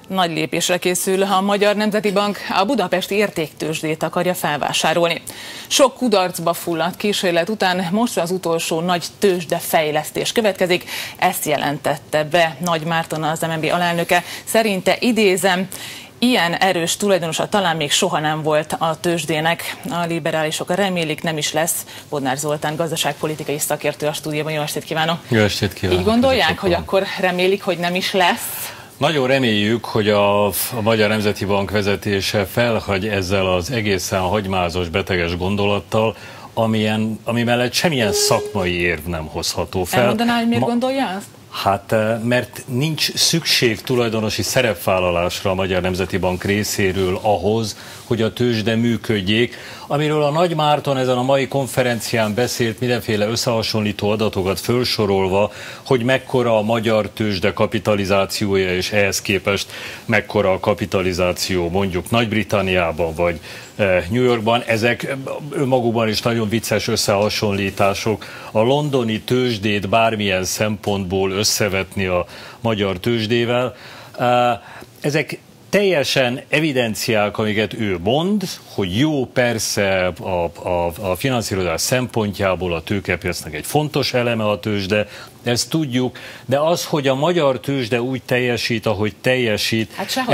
Nagy lépésre készül a Magyar Nemzeti Bank, a budapesti értéktőzsdét akarja felvásárolni. Sok kudarcba fulladt kísérlet után most az utolsó nagy tőzsdefejlesztés következik. Ezt jelentette be Nagy Márton, az MNB alelnöke. Szerinte, idézem, ilyen erős tulajdonosa talán még soha nem volt a tőzsdének. A liberálisok remélik, nem is lesz. Bodnár Zoltán gazdaságpolitikai szakértő a stúdióban. Jó estét kívánok! Jó estét kívánok! Így gondolják, hogy akkor remélik, hogy nem is lesz? Nagyon reméljük, hogy a Magyar Nemzeti Bank vezetése felhagy ezzel az egészen hagymázos, beteges gondolattal, ami mellett semmilyen szakmai érv nem hozható fel. Elmondaná, hogy miért gondolja azt? Hát, mert nincs szükség tulajdonosi szerepvállalásra a Magyar Nemzeti Bank részéről ahhoz, hogy a tőzsde működjék, amiről a Nagy Márton ezen a mai konferencián beszélt, mindenféle összehasonlító adatokat felsorolva, hogy mekkora a magyar tőzsde kapitalizációja, és ehhez képest mekkora a kapitalizáció mondjuk Nagy-Britanniában vagy New Yorkban. Ezek önmagukban is nagyon vicces összehasonlítások. A londoni tőzsdét bármilyen szempontból összevetni a magyar tőzsdével. Ezek teljesen evidenciák, amiket ő mond, hogy jó, persze a finanszírozás szempontjából a tőkepiacnak egy fontos eleme a tőzsde, ezt tudjuk, de az, hogy a magyar tőzsde úgy teljesít, ahogy teljesít,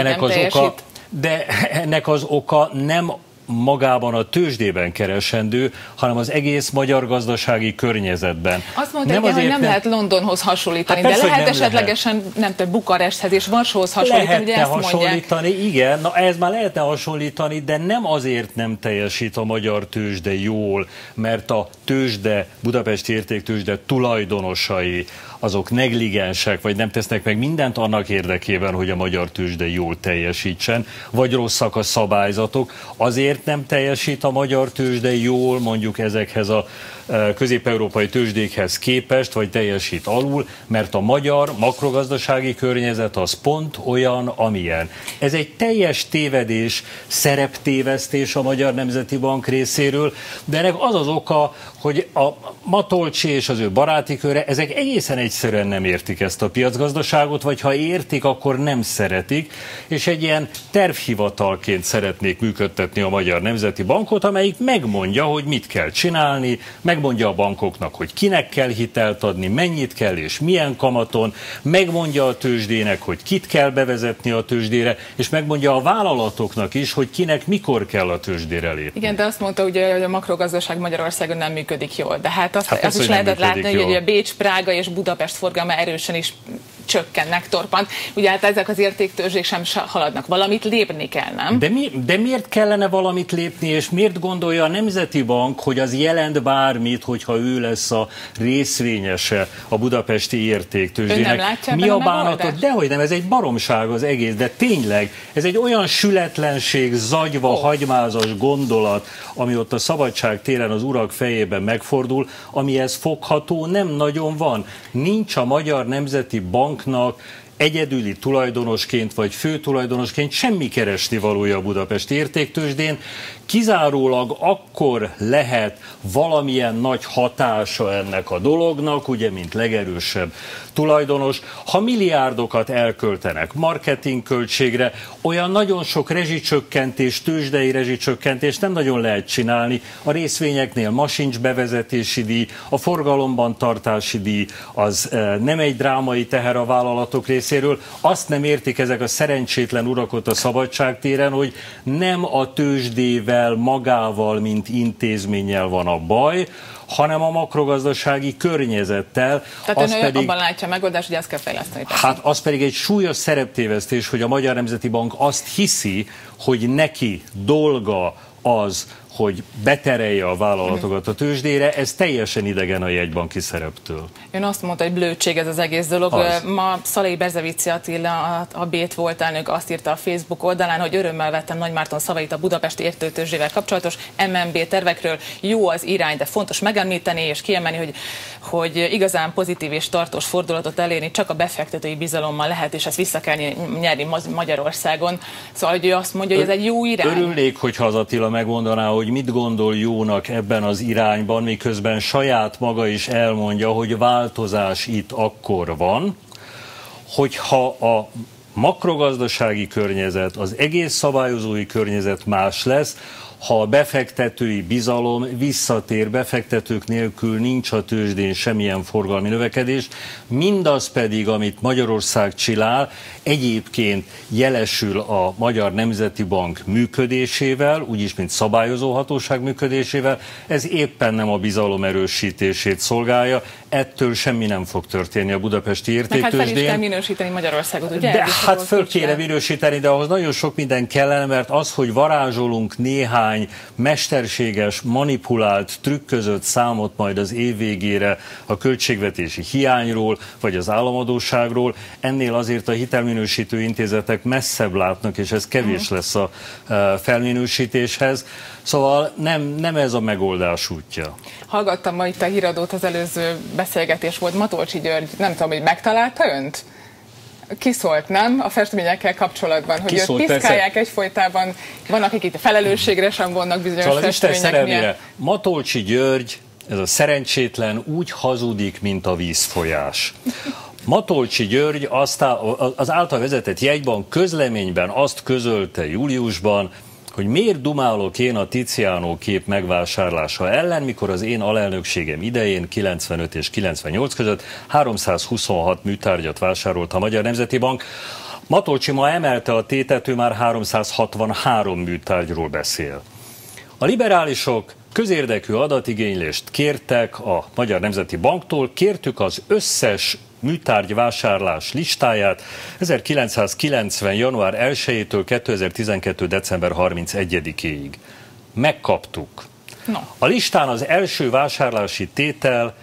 ennek az oka nem magában a tőzsdében keresendő, hanem az egész magyar gazdasági környezetben. Azt mondta, hogy nem lehet Londonhoz hasonlítani, hát persze, de lehet esetlegesen, nem tudom, Bukaresthez és Varsóhoz hasonlítani, ugye ezt hasonlítani, mondják. Igen, na ez már lehetne hasonlítani, de nem azért nem teljesít a magyar tőzsde jól, mert a tőzsde, Budapesti Értéktőzsde tulajdonosai, azok negligensek, vagy nem tesznek meg mindent annak érdekében, hogy a magyar tőzsde jól teljesítsen, vagy rosszak a szabályzatok. Azért nem teljesít a magyar tőzsde jól, mondjuk ezekhez a közép-európai tőzsdékhez képest, vagy teljesít alul, mert a magyar makrogazdasági környezet az pont olyan, amilyen. Ez egy teljes tévedés, szereptévesztés a Magyar Nemzeti Bank részéről, de ennek az az oka, hogy a Matolcsi és az ő baráti köre, ezek egészen egyszerűen nem értik ezt a piacgazdaságot, vagy ha értik, akkor nem szeretik, és egy ilyen tervhivatalként szeretnék működtetni a Magyar Nemzeti Bankot, amelyik megmondja, hogy mit kell csinálni, megmondja a bankoknak, hogy kinek kell hitelt adni, mennyit kell és milyen kamaton, megmondja a tőzsdének, hogy kit kell bevezetni a tőzsdére, és megmondja a vállalatoknak is, hogy kinek mikor kell a tőzsdére lépni. Igen, de azt mondta, ugye, hogy a makrogazdaság Magyarországon nem működik jól. De hát azt is lehetett látni, hogy a Bécs, Prága és Budapest forgalma erősen is csökkennek, torpant. Ugye hát ezek az értéktőzsdék sem haladnak. Valamit lépni kell, nem? De miért kellene valamit lépni, és miért gondolja a Nemzeti Bank, hogy az jelent bármit, hogyha ő lesz a részvényese a budapesti értéktőzsdének? Ön nem látja mi a bánatot? Dehogy nem, ez egy baromság az egész, de tényleg, ez egy olyan sületlenség, zagyva, hagymázas gondolat, ami ott a Szabadság téren az urak fejében megfordul, amihez fogható nem nagyon van. Nincs a Magyar Nemzeti Banknak egyedüli tulajdonosként vagy főtulajdonosként semmi keresnivalója a budapesti értéktőzsdén, kizárólag akkor lehet valamilyen nagy hatása ennek a dolognak, ugye, mint legerősebb tulajdonos, ha milliárdokat elköltenek marketingköltségre, olyan nagyon sok rezsicsökkentés, tőzsdei rezsicsökkentés nem nagyon lehet csinálni. A részvényeknél ma sincs bevezetési díj, a forgalomban tartási díj, az nem egy drámai teher a vállalatok részéről. Azt nem értik ezek a szerencsétlen urak ott a Szabadság téren, hogy nem a tőzsdével, magával, mint intézménnyel van a baj, hanem a makrogazdasági környezettel. Tehát ön pedig, abban látja a megoldást, hogy ezt kell fejleszteni. Hát az pedig egy súlyos szereptévesztés, hogy a Magyar Nemzeti Bank azt hiszi, hogy neki dolga az, hogy beterelje a vállalatokat a tőzsdére, ez teljesen idegen a jegybanki szereptől. Ön azt mondta, hogy blödség ez az egész dolog. Ma Szalai Berzevici Attila, a Bét volt elnök, azt írta a Facebook oldalán, hogy örömmel vettem Nagy Márton szavait a budapesti értéktőzsdével kapcsolatos MNB tervekről. Jó az irány, de fontos megemlíteni és kiemelni, hogy igazán pozitív és tartós fordulatot elérni csak a befektetői bizalommal lehet, és ezt vissza kell nyerni Magyarországon. Szóval, hogy ő azt mondja, hogy ez egy jó irány. Örülnék, hogyha az Attila megmondaná, hogy mit gondol jónak ebben az irányban, miközben saját maga is elmondja, hogy változás itt akkor van, hogyha a makrogazdasági környezet, az egész szabályozói környezet más lesz, ha a befektetői bizalom visszatér, befektetők nélkül nincs a tőzsdén semmilyen forgalmi növekedés, mindaz pedig, amit Magyarország csinál, egyébként jelesül a Magyar Nemzeti Bank működésével, úgyis, mint szabályozó hatóság működésével, ez éppen nem a bizalom erősítését szolgálja, ettől semmi nem fog történni a budapesti értéktőzsdén. Hát fel is kell minősíteni Magyarországot, ugye? De hát föl kéne minősíteni, de ahhoz nagyon sok minden kellene, mert az, hogy varázsolunk néhány mesterséges, manipulált, trükközött számot majd az év végére a költségvetési hiányról, vagy az államadósságról, ennél azért a hitelminősítő intézetek messzebb látnak, és ez kevés lesz a felminősítéshez. Szóval nem ez a megoldás útja. Hallgattam ma itt a híradót, az előző beszélgetés volt, Matolcsy György, nem tudom, hogy megtalálta önt? Kiszólt, nem? A festményekkel kapcsolatban, hogy őt piszkálják egyfolytában, van, akik itt felelősségre sem vonnak bizonyos szóval festmények miatt. Matolcsy György, ez a szerencsétlen, úgy hazudik, mint a vízfolyás. Matolcsy György az által vezetett jegybank közleményben azt közölte júliusban, hogy miért dumálok én a Tiziano kép megvásárlása ellen, mikor az én alelnökségem idején 95 és 98 között 326 műtárgyat vásárolt a Magyar Nemzeti Bank. Matolcsy ma emelte a tétet, ő már 363 műtárgyról beszél. A liberálisok közérdekű adatigénylést kértek a Magyar Nemzeti Banktól, kértük az összes műtárgyvásárlás listáját 1990. január 1-től 2012. december 31-ig. Megkaptuk. No. A listán az első vásárlási tétel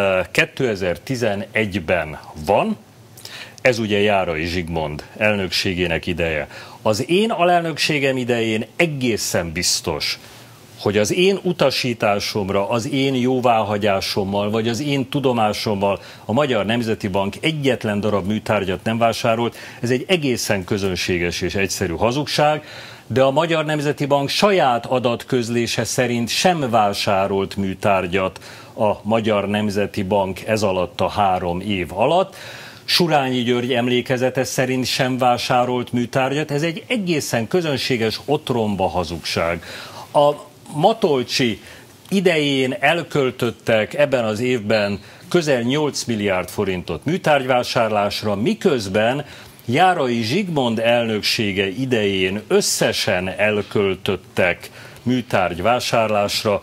2011-ben van, ez ugye Járai Zsigmond elnökségének ideje. Az én alelnökségem idején egészen biztos, hogy az én utasításomra, az én jóváhagyásommal, vagy az én tudomásommal a Magyar Nemzeti Bank egyetlen darab műtárgyat nem vásárolt. Ez egy egészen közönséges és egyszerű hazugság, de a Magyar Nemzeti Bank saját adatközlése szerint sem vásárolt műtárgyat a Magyar Nemzeti Bank ez alatt a 3 év alatt. Surányi György emlékezete szerint sem vásárolt műtárgyat. Ez egy egészen közönséges otromba hazugság. A Matolcsy idején elköltöttek ebben az évben közel 8 milliárd forintot műtárgyvásárlásra, miközben Járai Zsigmond elnöksége idején összesen elköltöttek műtárgyvásárlásra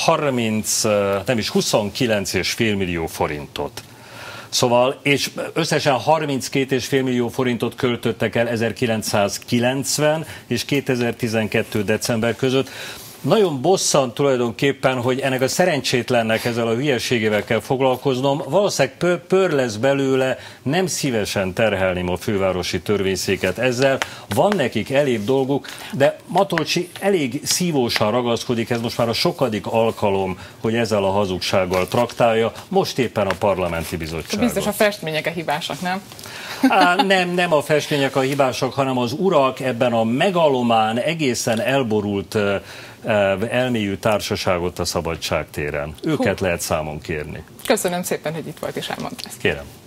29,5 millió forintot. Szóval, és összesen 32,5 millió forintot költöttek el 1990 és 2012. december között. Nagyon bosszant tulajdonképpen, hogy ennek a szerencsétlennek ezzel a hülyeségével kell foglalkoznom. Valószínűleg pör lesz belőle, nem szívesen terhelném a fővárosi törvényszéket ezzel. Van nekik elég dolguk, de Matolcsy elég szívósan ragaszkodik, ez most már a sokadik alkalom, hogy ezzel a hazugsággal traktálja, most éppen a parlamenti bizottságot. Biztos a festmények a hibásak, nem? Nem a festmények a hibásak, hanem az urak ebben a megalomán, egészen elborult elmélyű társaságot a Szabadság téren. Őket lehet számon kérni. Köszönöm szépen, hogy itt volt és elmondta ezt. Kérem.